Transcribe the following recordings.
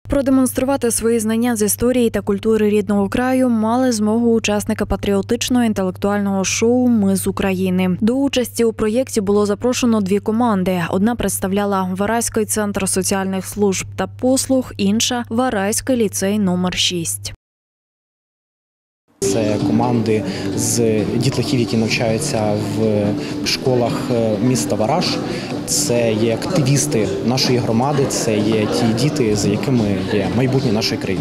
Продемонструвати свої знання з історії та культури рідного краю мали змогу учасники патріотичного інтелектуального шоу «Ми з України». До участі у проєкті було запрошено дві команди. Одна представляла Вараський центр соціальних служб та послуг, інша – Вараський ліцей номер 6. Це команди з дітлахів, які навчаються в школах міста Вараш. Це є активісти нашої громади, це є ті діти, за якими є майбутнє нашої країни.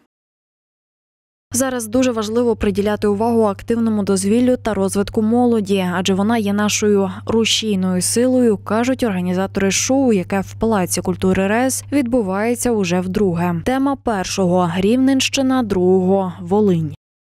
Зараз дуже важливо приділяти увагу активному дозвіллю та розвитку молоді, адже вона є нашою рушійною силою, кажуть організатори шоу, яке в Палаці культури РАЕС відбувається уже вдруге. Тема першого – Рівненщина, другого – Волинь.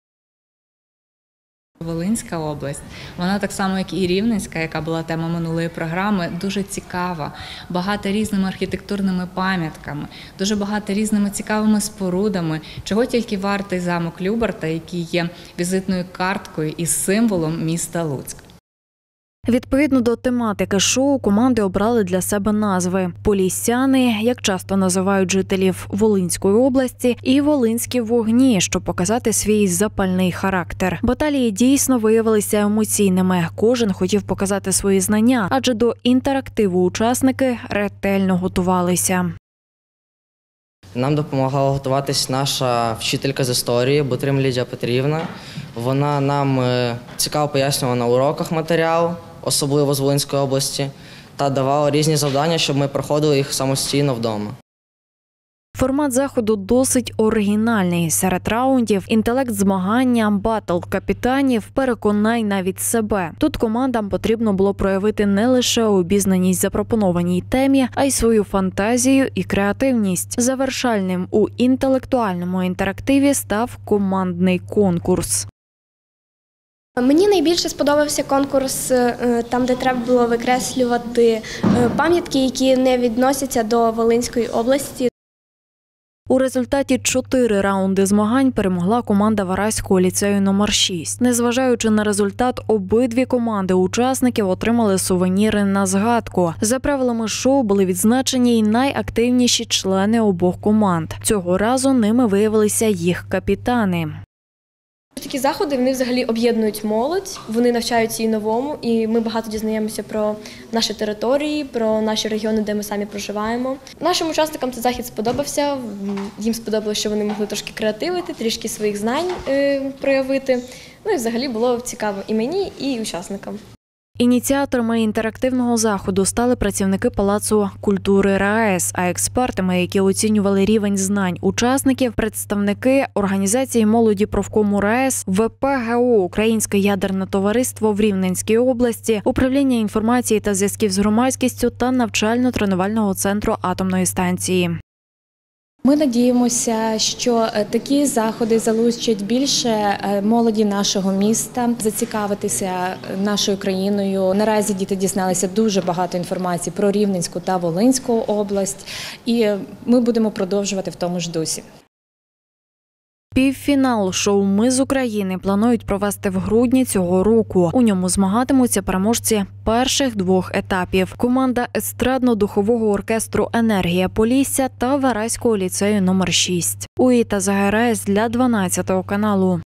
Волинська область, вона так само, як і Рівненська, яка була тема минулої програми, дуже цікава, багата різними архітектурними пам'ятками, дуже багата різними цікавими спорудами, чого тільки вартий замок Любарта, який є візитною карткою і символом міста Луцьк. Відповідно до тематики шоу, команди обрали для себе назви «Поліссяни», як часто називають жителів Волинської області, і «Волинські вогні», щоб показати свій запальний характер. Баталії дійсно виявилися емоційними. Кожен хотів показати свої знання, адже до інтерактиву учасники ретельно готувалися. Нам допомагала готуватись наша вчителька з історії Бутрим Лідія Петрівна. Вона нам цікаво пояснювала на уроках матеріал, особливо з Волинської області, та давала різні завдання, щоб ми проходили їх самостійно вдома. Формат заходу досить оригінальний. Серед раундів – інтелект змагання, батл капітанів, переконай навіть себе. Тут командам потрібно було проявити не лише обізнаність запропонованій темі, а й свою фантазію і креативність. Завершальним у інтелектуальному інтерактиві став командний конкурс. Мені найбільше сподобався конкурс, там, де треба було викреслювати пам'ятки, які не відносяться до Волинської області. У результаті 4 раунди змагань перемогла команда Вараського ліцею номер 6. Незважаючи на результат, обидві команди учасників отримали сувеніри на згадку. За правилами шоу були відзначені й найактивніші члени обох команд. Цього разу ними виявилися їх капітани. Такі заходи, вони взагалі об'єднують молодь, вони навчаються і новому, і ми багато дізнаємося про наші території, про наші регіони, де ми самі проживаємо. Нашим учасникам цей захід сподобався, їм сподобалося, що вони могли трошки креативити, трішки своїх знань проявити. Ну і взагалі було цікаво і мені, і учасникам. Ініціаторами інтерактивного заходу стали працівники Палацу культури РАЕС, а експертами, які оцінювали рівень знань учасників, представники організації молоді профкому РАЕС, ВП ГО «Українське ядерне товариство» в Рівненській області, управління інформації та зв'язків з громадськістю та навчально-тренувального центру атомної станції. Ми надіємося, що такі заходи залучать більше молоді нашого міста, зацікавитися нашою країною. Наразі діти дізналися дуже багато інформації про Рівненську та Волинську область, і ми будемо продовжувати в тому ж дусі. Півфінал шоу «Ми з України» планують провести в грудні цього року. У ньому змагатимуться переможці перших 2 етапів. Команда естрадно-духового оркестру «Енергія Полісся» та Вараського ліцею номер 6. УІТА ЗГРС для 12 каналу.